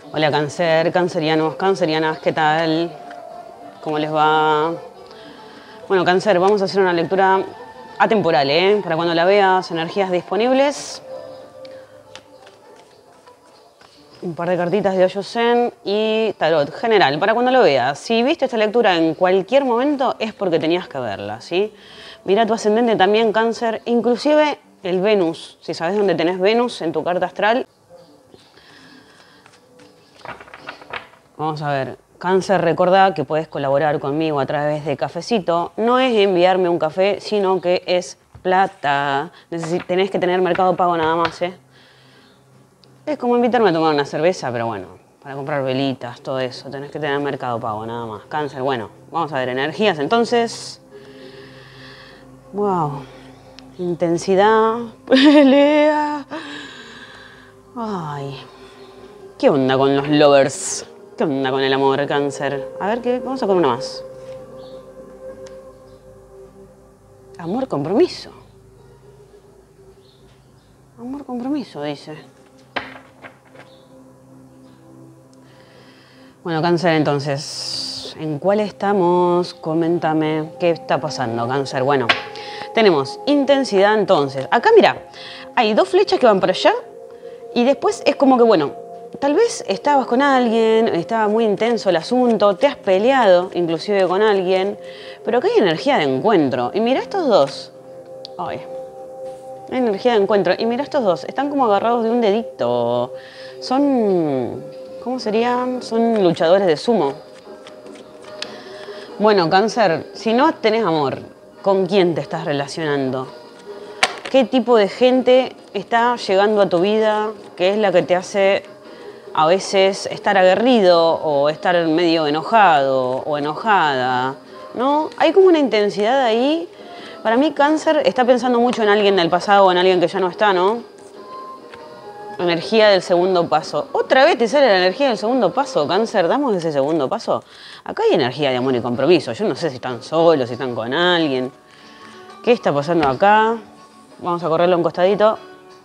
Hola cáncer, cancerianos, cancerianas, ¿qué tal? ¿Cómo les va? Bueno, cáncer, vamos a hacer una lectura atemporal, ¿eh? Para cuando la veas, energías disponibles. Un par de cartitas de Hoyo Zen y tarot general, para cuando lo veas. Si viste esta lectura en cualquier momento es porque tenías que verla, ¿sí? Mira tu ascendente también, cáncer, inclusive el Venus. Si sabes dónde tenés Venus en tu carta astral. Vamos a ver, cáncer, recordá que puedes colaborar conmigo a través de Cafecito. No es enviarme un café, sino que es plata. Tenés que tener Mercado Pago nada más, ¿eh? Es como invitarme a tomar una cerveza, pero bueno, para comprar velitas, todo eso, tenés que tener Mercado Pago nada más. Cáncer, bueno, vamos a ver energías entonces. Wow, intensidad, pelea. Ay, ¿qué onda con los lovers? ¿Qué onda con el amor, cáncer? A ver, vamos a con una más. Amor, compromiso. Amor, compromiso, dice. Bueno, cáncer, entonces, ¿en cuál estamos? Coméntame, ¿qué está pasando, cáncer? Bueno, tenemos intensidad, entonces. Acá, mira, hay dos flechas que van para allá y después es como que, bueno, tal vez estabas con alguien, estaba muy intenso el asunto, te has peleado inclusive con alguien, pero acá hay energía de encuentro. Y mira estos dos. Ay, hay energía de encuentro. Y mira estos dos, están como agarrados de un dedito. Son, ¿cómo serían? Son luchadores de sumo. Bueno, cáncer, si no tenés amor, ¿con quién te estás relacionando? ¿Qué tipo de gente está llegando a tu vida? ¿Qué es la que te hace a veces estar aguerrido o estar medio enojado o enojada, ¿no? Hay como una intensidad ahí. Para mí, cáncer está pensando mucho en alguien del pasado o en alguien que ya no está, ¿no? Energía del segundo paso. Otra vez te sale la energía del segundo paso, cáncer. Damos ese segundo paso. Acá hay energía de amor y compromiso. Yo no sé si están solos, si están con alguien. ¿Qué está pasando acá? Vamos a correrlo un costadito.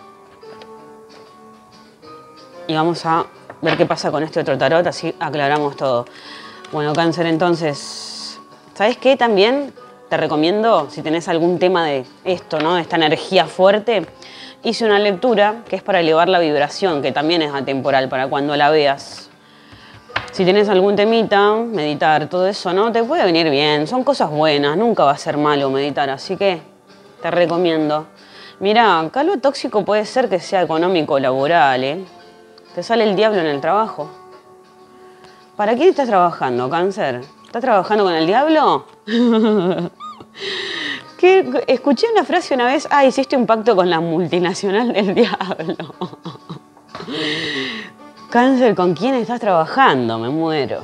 Y vamos a ver qué pasa con este otro tarot, así aclaramos todo. Bueno, cáncer, entonces, ¿sabes qué? También te recomiendo, si tenés algún tema de esto, ¿no? De esta energía fuerte, hice una lectura que es para elevar la vibración, que también es atemporal para cuando la veas. Si tenés algún temita, meditar, todo eso, ¿no? Te puede venir bien, son cosas buenas, nunca va a ser malo meditar, así que te recomiendo. Mirá, acá lo tóxico puede ser que sea económico o laboral, ¿eh? Te sale el diablo en el trabajo. ¿Para quién estás trabajando, cáncer? ¿Estás trabajando con el diablo? Escuché una frase una vez, hiciste un pacto con la multinacional del diablo. Cáncer, ¿con quién estás trabajando? Me muero.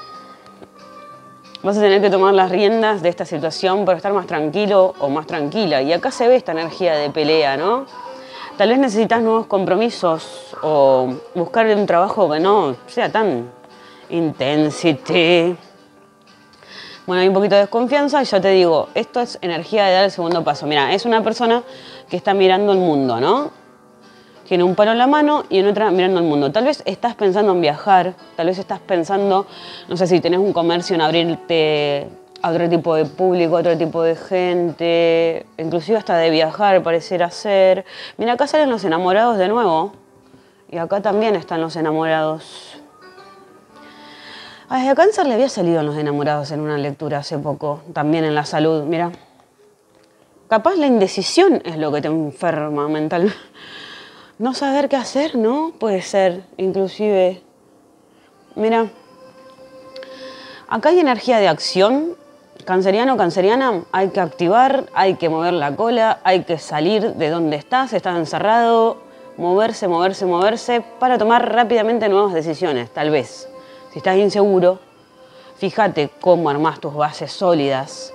Vas a tener que tomar las riendas de esta situación para estar más tranquilo o más tranquila. Y acá se ve esta energía de pelea, ¿no? Tal vez necesitas nuevos compromisos o buscar un trabajo que no sea tan intensity. Bueno, hay un poquito de desconfianza y ya te digo, esto es energía de dar el segundo paso. Mira, es una persona que está mirando el mundo, ¿no? Tiene un palo en la mano y en otra mirando el mundo. Tal vez estás pensando en viajar, tal vez estás pensando, no sé, si tenés un comercio, en abrirte a otro tipo de público, a otro tipo de gente, inclusive hasta de viajar, pareciera ser. Mira, acá salen los enamorados de nuevo. Y acá también están los enamorados. A cáncer le había salido los enamorados en una lectura hace poco, también en la salud, mira. Capaz la indecisión es lo que te enferma mental. No saber qué hacer, ¿no? Puede ser, inclusive. Mira, acá hay energía de acción. Canceriano, canceriana, hay que activar, hay que mover la cola, hay que salir de donde estás encerrado, moverse, moverse, moverse para tomar rápidamente nuevas decisiones, tal vez. Si estás inseguro, fíjate cómo armás tus bases sólidas.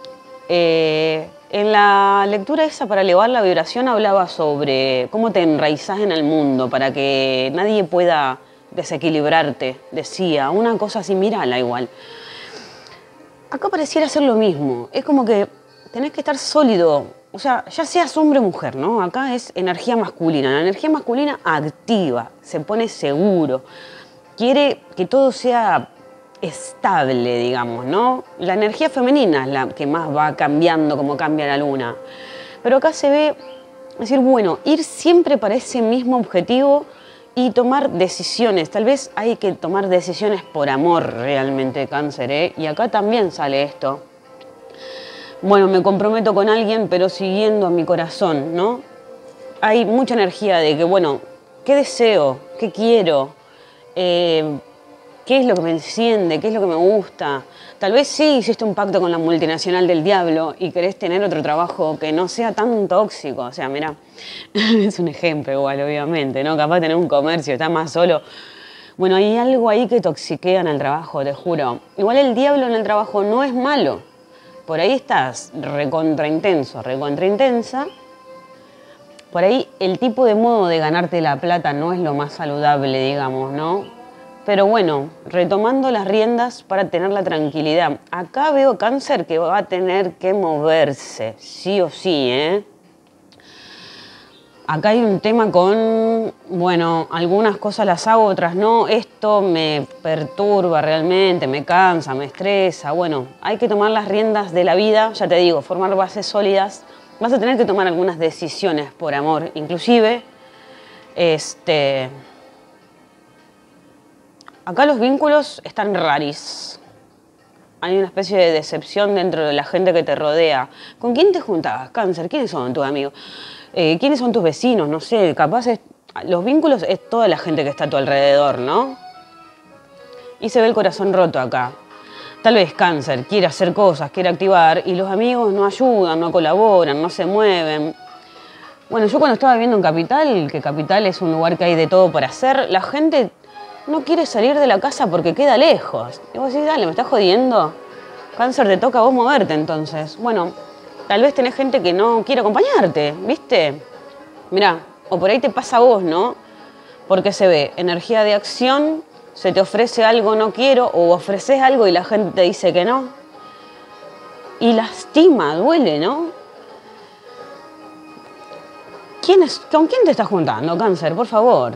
En la lectura esa para elevar la vibración hablaba sobre cómo te enraizás en el mundo para que nadie pueda desequilibrarte, decía, una cosa así, mírala igual. Acá pareciera ser lo mismo, es como que tenés que estar sólido, o sea, ya seas hombre o mujer, ¿no? Acá es energía masculina, la energía masculina activa, se pone seguro. quiere que todo sea estable, digamos, ¿no? La energía femenina es la que más va cambiando como cambia la luna. Pero acá se ve, decir, bueno, ir siempre para ese mismo objetivo y tomar decisiones. Tal vez hay que tomar decisiones por amor realmente, Cáncer, ¿eh? Y acá también sale esto. Bueno, me comprometo con alguien, pero siguiendo a mi corazón, ¿no? Hay mucha energía de que, bueno, ¿qué deseo? ¿Qué quiero? ¿Qué es lo que me enciende? ¿Qué es lo que me gusta? Tal vez sí hiciste un pacto con la multinacional del diablo y querés tener otro trabajo que no sea tan tóxico. O sea, mira, es un ejemplo igual, obviamente, ¿no? Capaz de tener un comercio, estás más solo. Bueno, hay algo ahí que toxiquea en el trabajo, te juro. Igual el diablo en el trabajo no es malo. Por ahí estás recontra intenso, recontra intensa. Por ahí el tipo de modo de ganarte la plata no es lo más saludable, digamos, ¿no? Pero bueno, retomando las riendas para tener la tranquilidad. Acá veo Cáncer que va a tener que moverse, sí o sí, ¿eh? Acá hay un tema con, bueno, algunas cosas las hago, otras no. Esto me perturba realmente, me cansa, me estresa. Bueno, hay que tomar las riendas de la vida, ya te digo, formar bases sólidas. Vas a tener que tomar algunas decisiones por amor, inclusive, acá los vínculos están raris. Hay una especie de decepción dentro de la gente que te rodea. ¿Con quién te juntabas, Cáncer? ¿Quiénes son tus amigos? ¿Quiénes son tus vecinos? No sé, capaz los vínculos es toda la gente que está a tu alrededor, ¿no? Y se ve el corazón roto acá. Tal vez Cáncer quiere hacer cosas, quiere activar y los amigos no ayudan, no colaboran, no se mueven. Bueno, yo cuando estaba viviendo en Capital, que Capital es un lugar que hay de todo para hacer, la gente no quiere salir de la casa porque queda lejos. Y vos decís, dale, ¿me estás jodiendo? Cáncer, te toca a vos moverte entonces. Bueno, tal vez tenés gente que no quiere acompañarte, ¿viste? Mirá, o por ahí te pasa a vos, ¿no? Porque se ve energía de acción, se te ofrece algo, no quiero, o ofreces algo y la gente te dice que no. Y lastima, duele, ¿no? ¿Con quién te estás juntando, Cáncer? Por favor.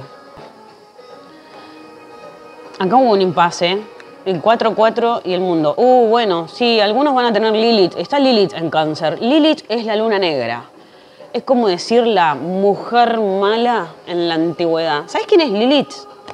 Acá hubo un impasse, el 4-4 y el mundo. Bueno, sí, algunos van a tener Lilith. Está Lilith en Cáncer. Lilith es la luna negra. Es como decir la mujer mala en la antigüedad. ¿Sabes quién es Lilith?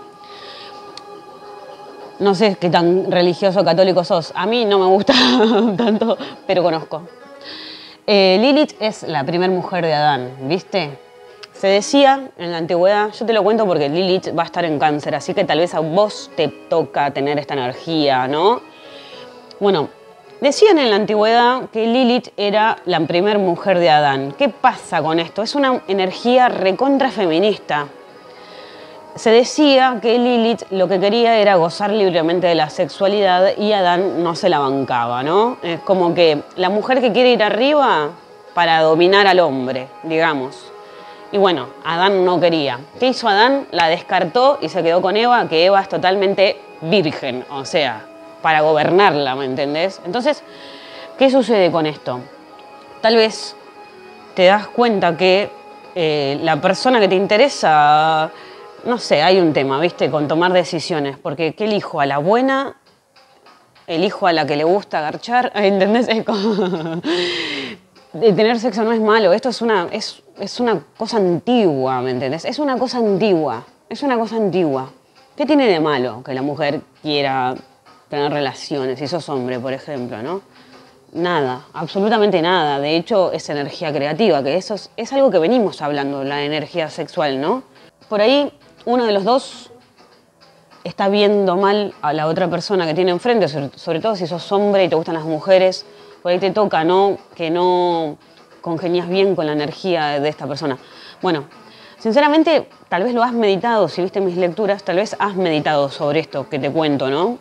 No sé qué tan religioso o católico sos. A mí no me gusta tanto, pero conozco. Lilith es la primera mujer de Adán, ¿viste? Se decía en la antigüedad, yo te lo cuento porque Lilith va a estar en Cáncer, así que tal vez a vos te toca tener esta energía, ¿no? Bueno, decían en la antigüedad que Lilith era la primera mujer de Adán. ¿Qué pasa con esto? Es una energía recontra feminista. Se decía que Lilith lo que quería era gozar libremente de la sexualidad y Adán no se la bancaba, ¿no? Es como que la mujer que quiere ir arriba para dominar al hombre, digamos. Y bueno, Adán no quería. ¿Qué hizo Adán? La descartó y se quedó con Eva, que Eva es totalmente virgen, o sea, para gobernarla, ¿me entendés? Entonces, ¿qué sucede con esto? Tal vez te das cuenta que la persona que te interesa, no sé, hay un tema, ¿viste? Con tomar decisiones, porque ¿qué elijo? ¿A la buena? ¿Elijo a la que le gusta garchar? ¿Entendés? Es como... Tener sexo no es malo, esto es una cosa antigua, ¿me entendés? Es una cosa antigua, es una cosa antigua. ¿Qué tiene de malo que la mujer quiera tener relaciones, si sos hombre, por ejemplo, ¿no? Nada, absolutamente nada. De hecho, es energía creativa, que eso es algo que venimos hablando, la energía sexual, ¿no? Por ahí, uno de los dos está viendo mal a la otra persona que tiene enfrente, sobre todo si sos hombre y te gustan las mujeres. Por ahí te toca, ¿no? Que no congenias bien con la energía de esta persona. Bueno, sinceramente, tal vez lo has meditado, si viste mis lecturas, tal vez has meditado sobre esto que te cuento, ¿no?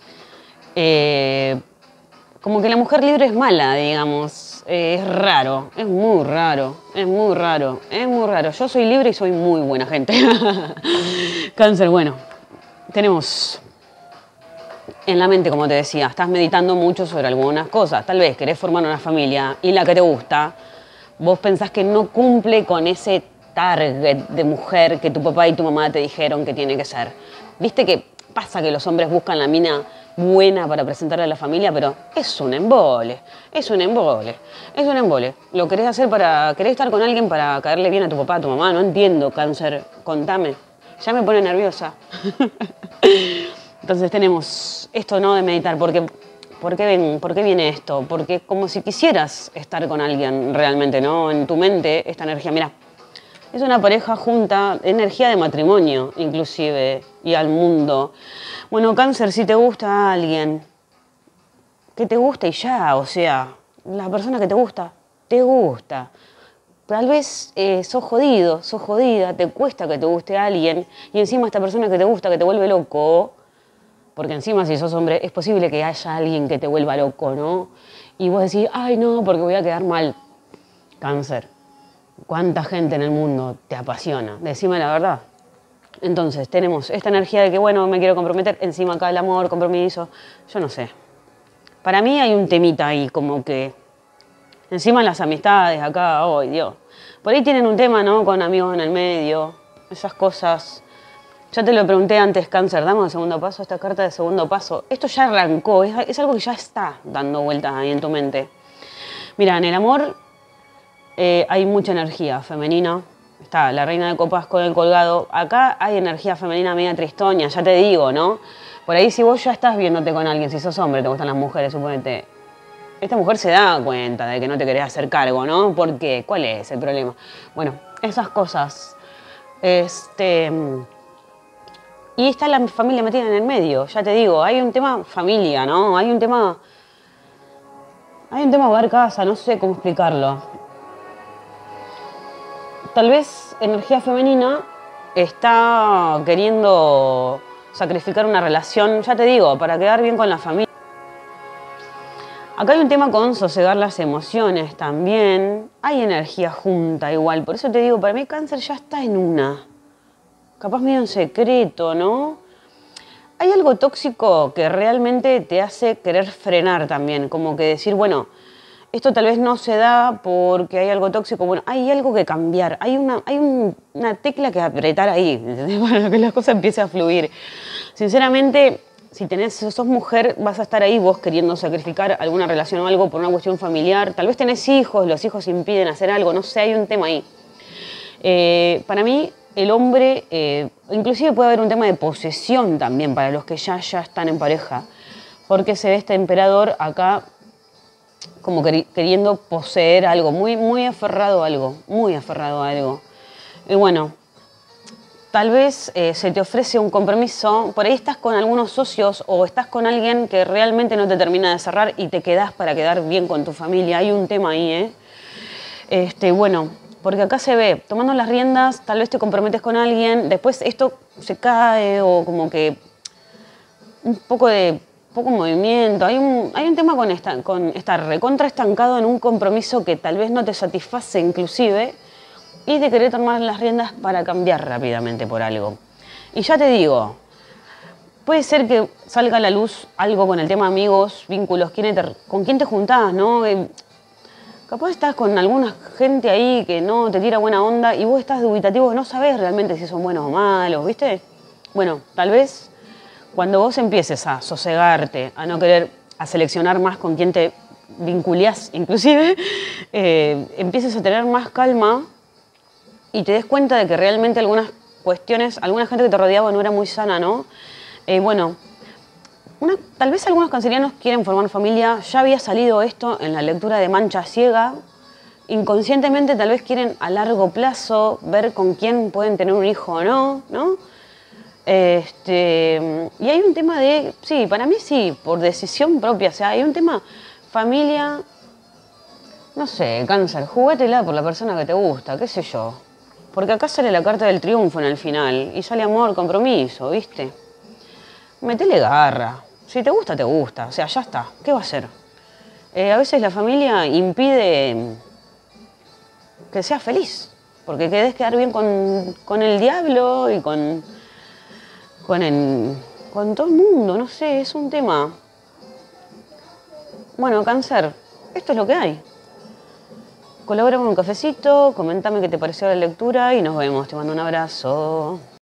Como que la mujer libre es mala, digamos. Es raro, es muy raro, es muy raro, es muy raro. Yo soy libre y soy muy buena gente. Cáncer, bueno, tenemos... En la mente, como te decía, estás meditando mucho sobre algunas cosas. Tal vez querés formar una familia y la que te gusta, vos pensás que no cumple con ese target de mujer que tu papá y tu mamá te dijeron que tiene que ser. Viste que pasa que los hombres buscan la mina buena para presentarle a la familia, pero es un embole, es un embole, es un embole. Lo querés hacer querés estar con alguien para caerle bien a tu papá, a tu mamá, no entiendo, cáncer, contame. Ya me pone nerviosa. Entonces tenemos esto, ¿no? De meditar, ¿por qué viene esto? Porque como si quisieras estar con alguien realmente, ¿no? En tu mente, esta energía, mira, es una pareja junta, energía de matrimonio, inclusive, y al mundo. Bueno, cáncer, si te gusta alguien, que te gusta y ya, o sea, la persona que te gusta. Tal vez sos jodido, sos jodida, te cuesta que te guste alguien, y encima esta persona que te gusta, que te vuelve loco, porque encima si sos hombre, es posible que haya alguien que te vuelva loco, ¿no? Y vos decís, ay no, porque voy a quedar mal. Cáncer. ¿Cuánta gente en el mundo te apasiona? Decime la verdad. Entonces, tenemos esta energía de que, bueno, me quiero comprometer, encima acá el amor, compromiso, yo no sé. Para mí hay un temita ahí, como que, encima las amistades acá, ay Dios. Por ahí tienen un tema, ¿no? Con amigos en el medio, esas cosas. Ya te lo pregunté antes, cáncer, damos el segundo paso, esta carta de segundo paso. Esto ya arrancó, es algo que ya está dando vueltas ahí en tu mente. Mira, en el amor hay mucha energía femenina. Está la reina de copas con el colgado. Acá hay energía femenina media tristoña, ya te digo, ¿no? Por ahí si vos ya estás viéndote con alguien, si sos hombre, te gustan las mujeres, suponete. Esta mujer se da cuenta de que no te querés hacer cargo, ¿no? ¿Por qué? ¿Cuál es el problema? Bueno, esas cosas. Y está la familia metida en el medio, ya te digo, hay un tema familia, ¿no? Hay un tema hogar casa, no sé cómo explicarlo. Tal vez energía femenina está queriendo sacrificar una relación, ya te digo, para quedar bien con la familia. Acá hay un tema con sosegar las emociones también. Hay energía junta igual, por eso te digo, para mí cáncer ya está en una. Capaz medio en secreto, ¿no? Hay algo tóxico que realmente te hace querer frenar también, como que decir, bueno, esto tal vez no se da porque hay algo tóxico, bueno, hay algo que cambiar, hay una tecla que apretar ahí, ¿entendés? Para que la cosa empiece a fluir. Sinceramente, si sos mujer, vas a estar ahí vos queriendo sacrificar alguna relación o algo por una cuestión familiar, tal vez tenés hijos, los hijos impiden hacer algo, no sé, hay un tema ahí. Para mí, el hombre, inclusive puede haber un tema de posesión también para los que ya están en pareja, porque se ve este emperador acá como queriendo poseer algo, muy aferrado a algo, muy aferrado a algo. Y bueno, tal vez se te ofrece un compromiso, por ahí estás con algunos socios o estás con alguien que realmente no te termina de cerrar y te quedás para quedar bien con tu familia. Hay un tema ahí, bueno, porque acá se ve, tomando las riendas, tal vez te comprometes con alguien, después esto se cae o como que un poco movimiento. Hay un tema con estar recontra estancado en un compromiso que tal vez no te satisface inclusive y de querer tomar las riendas para cambiar rápidamente por algo. Y ya te digo, puede ser que salga a la luz algo con el tema amigos, vínculos, con quién te juntás, ¿no? Capaz estás con alguna gente ahí que no te tira buena onda y vos estás dubitativo que no sabés realmente si son buenos o malos, ¿viste? Bueno, tal vez cuando vos empieces a sosegarte, a no querer, a seleccionar más con quién te vinculás, inclusive, empieces a tener más calma y te des cuenta de que realmente algunas cuestiones, alguna gente que te rodeaba no era muy sana, ¿no? Bueno, tal vez algunos cancerianos quieren formar familia, ya había salido esto en la lectura de Mancha Ciega, inconscientemente tal vez quieren a largo plazo ver con quién pueden tener un hijo o no, ¿no? Y hay un tema de, sí, para mí sí, por decisión propia, o sea, hay un tema familia, no sé, cáncer, juguétela por la persona que te gusta, qué sé yo. Porque acá sale la carta del triunfo en el final y sale amor, compromiso, ¿viste? Metele garra. Si te gusta, te gusta. O sea, ya está. ¿Qué va a hacer? A veces la familia impide que seas feliz. Porque querés quedar bien con el diablo y con todo el mundo. No sé, es un tema. Bueno, cáncer, esto es lo que hay. Colabora con un cafecito, comentame qué te pareció la lectura y nos vemos. Te mando un abrazo.